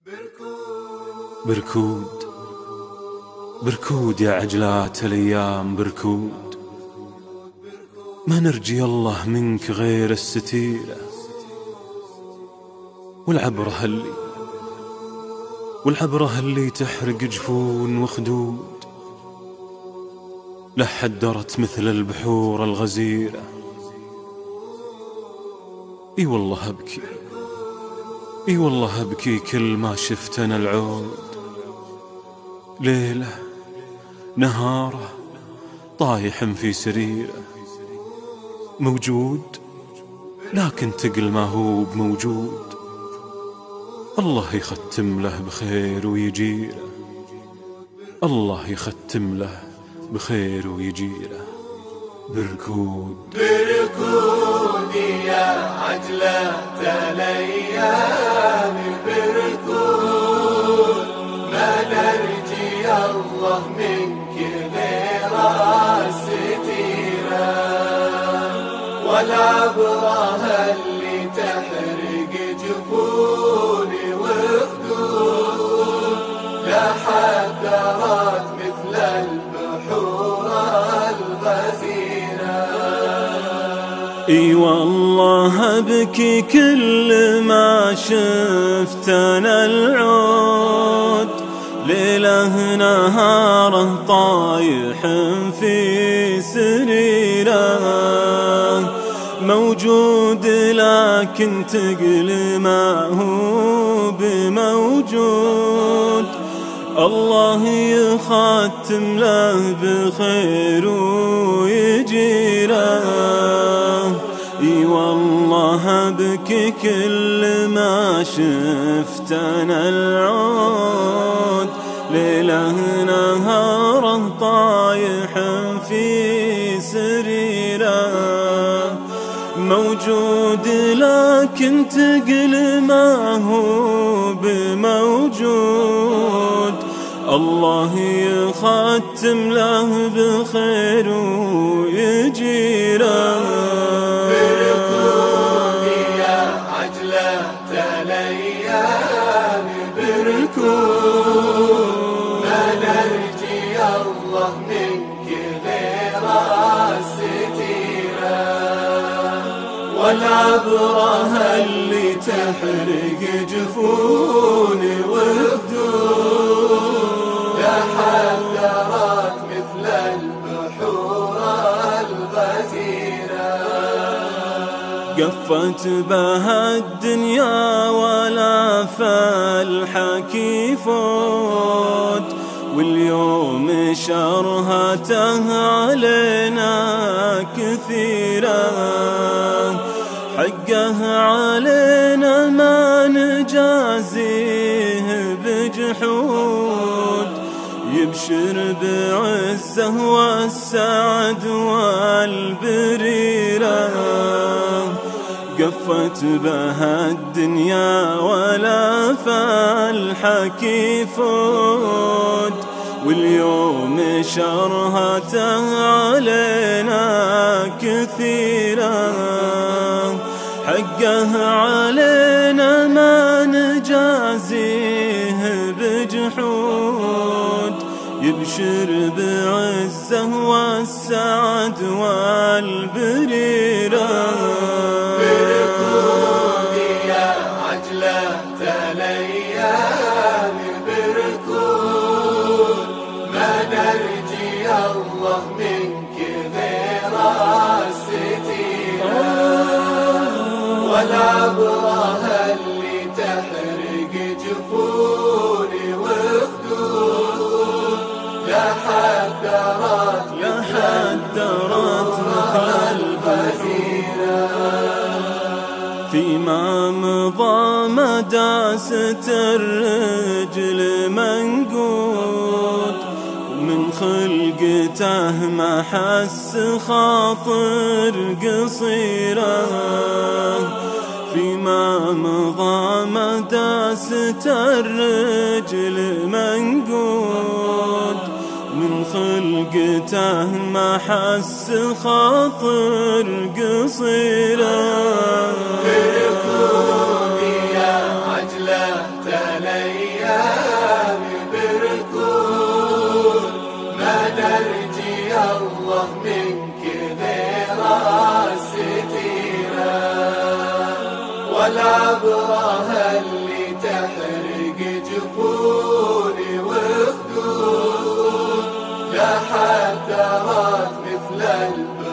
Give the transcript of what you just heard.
بركود بركود يا عجلات الأيام بركود، ما نرجي الله منك غير الستيرة والعبرة اللي تحرق جفون وخدود، لحدرت مثل البحور الغزيرة. اي والله أبكي كل ما شفت أنا العود، ليلة نهاره طايح في سريره، موجود لكن تقل ما هو بموجود. الله يختم له بخير ويجيره، الله يختم له بخير ويجيره. بركود يا عجلة الأيام بركود، ما نرجي الله منك غير الستيرة، والعبرة اللي تحرق جفوني وخدود، لا حدرت مثل البحور الغزيرة. اي والله ابكي كل ما شفت انا العود، ليله نهاره طايح في سريره، موجود لكن تقل ما هو بموجود. الله يختم له بخير ويجيره. اي والله ابكي كل ما شفت انا العود، ليله نهاره طايح في سريره، موجود لكن تقل ما هو بموجود. الله يختم له بخير ويجيره. بركود يا عجلة الأيام بركود، ما نرجي الله منك غير الستيرة، والعبرة اللي تحرق جفوني وخدود، لا حدرت مثل البحور الغزيرة. قفت بها الدنيا ولا فالحك يفوت، واليوم شرهته علينا كثيرة، حقه علينا ما نجازيه بجحود، يبشر بعزه والسعد والبريرة. قفت بها الدنيا ولا فالحك يفوت، واليوم شرهته علينا كثيرة، حقه علينا ما نجازيه بجحود، يبشر بعزه والسعد والبريرة. بركود يا عجلة الأيام بركود، ما نرجي الله منك غير الستيرة، والعبرة اللي تحرق جفوني وخدود، لا حدرت مثل الغزيرة. فيما مضى ما داست الرجل منقود، ومن خلقته ما حس خاطر قصيرة. فيما مضى ما داست الرجل منقود، من خلقته ما حس خاطر قصيرة. بركود يا عجلة هالايام بركون، ما نرجي الله منك غير الستيرة، والعبرة اللي تحرق جفوني وخدود لا حد رات مثل